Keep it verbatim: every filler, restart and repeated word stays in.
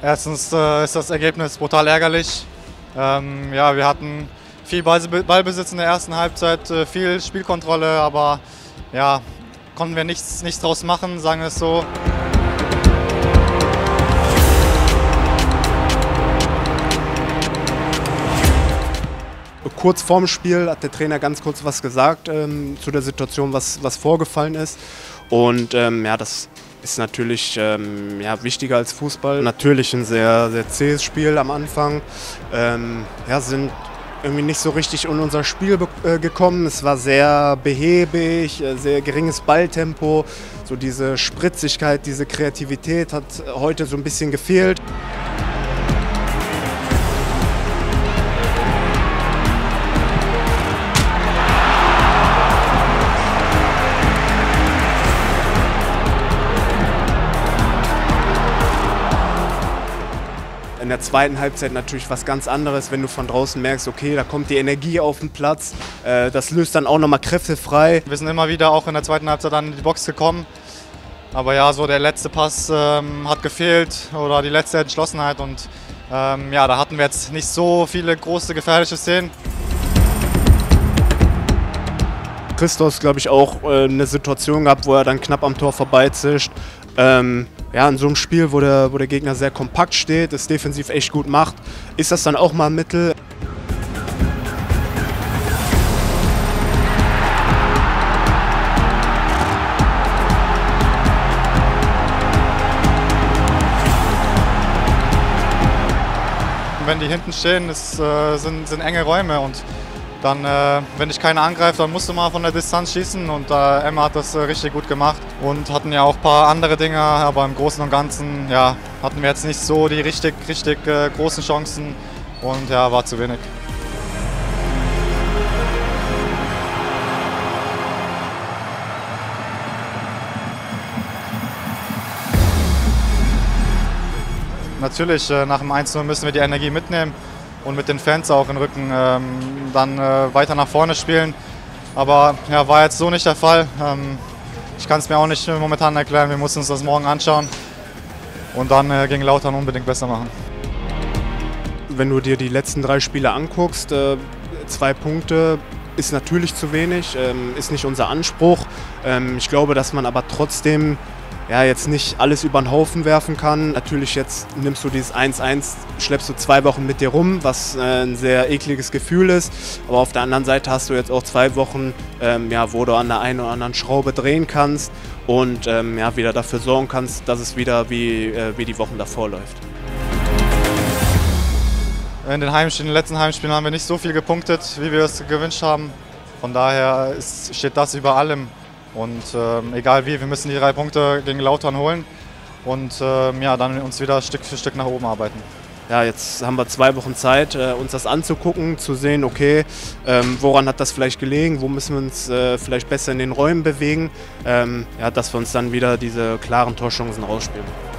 Erstens äh, ist das Ergebnis brutal ärgerlich. Ähm, ja, wir hatten viel Ballbesitz in der ersten Halbzeit, äh, viel Spielkontrolle, aber ja, konnten wir nichts, nichts draus machen, sagen wir es so. Kurz vorm Spiel hat der Trainer ganz kurz was gesagt ähm, zu der Situation, was, was vorgefallen ist. Und ähm, ja, das ist natürlich ähm, ja, wichtiger als Fußball. Natürlich ein sehr, sehr zähes Spiel am Anfang. Ähm, ja, sind irgendwie nicht so richtig in unser Spiel äh, gekommen. Es war sehr behäbig, äh, sehr geringes Balltempo. So diese Spritzigkeit, diese Kreativität hat heute so ein bisschen gefehlt. In der zweiten Halbzeit natürlich was ganz anderes, wenn du von draußen merkst, okay, da kommt die Energie auf den Platz, äh, das löst dann auch nochmal Kräfte frei. Wir sind immer wieder auch in der zweiten Halbzeit dann in die Box gekommen, aber ja, so der letzte Pass ähm, hat gefehlt oder die letzte Entschlossenheit und ähm, ja, da hatten wir jetzt nicht so viele große gefährliche Szenen. Christos, glaube ich, auch äh, eine Situation gehabt, wo er dann knapp am Tor vorbeizischt. Ähm, ja, in so einem Spiel, wo der, wo der Gegner sehr kompakt steht, es defensiv echt gut macht, ist das dann auch mal ein Mittel. Wenn die hinten stehen, es äh, sind, sind enge Räume und dann, äh, wenn dich keiner angreift, dann musst du mal von der Distanz schießen und äh, Emma hat das äh, richtig gut gemacht und hatten ja auch ein paar andere Dinge, aber im Großen und Ganzen ja, hatten wir jetzt nicht so die richtig, richtig äh, großen Chancen und ja, war zu wenig. Natürlich, äh, nach dem eins zu null müssen wir die Energie mitnehmen und mit den Fans auch im Rücken ähm, dann äh, weiter nach vorne spielen. Aber ja, war jetzt so nicht der Fall. Ähm, ich kann es mir auch nicht momentan erklären, wir müssen uns das morgen anschauen und dann äh, gegen Lautern unbedingt besser machen. Wenn du dir die letzten drei Spiele anguckst, äh, zwei Punkte ist natürlich zu wenig, ähm, ist nicht unser Anspruch. Ähm, ich glaube, dass man aber trotzdem ja, jetzt nicht alles über den Haufen werfen kann. Natürlich jetzt nimmst du dieses eins eins, schleppst du zwei Wochen mit dir rum, was äh, ein sehr ekliges Gefühl ist. Aber auf der anderen Seite hast du jetzt auch zwei Wochen, ähm, ja, wo du an der einen oder anderen Schraube drehen kannst und ähm, ja, wieder dafür sorgen kannst, dass es wieder wie, äh, wie die Wochen davor läuft. In den Heimspielen, in den letzten Heimspielen haben wir nicht so viel gepunktet, wie wir es gewünscht haben. Von daher ist, steht das über allem. Und ähm, egal wie, wir müssen die drei Punkte gegen Lautern holen und ähm, ja, dann uns wieder Stück für Stück nach oben arbeiten. Ja, jetzt haben wir zwei Wochen Zeit, äh, uns das anzugucken, zu sehen, okay, ähm, woran hat das vielleicht gelegen, wo müssen wir uns äh, vielleicht besser in den Räumen bewegen, ähm, ja, dass wir uns dann wieder diese klaren Torchancen rausspielen.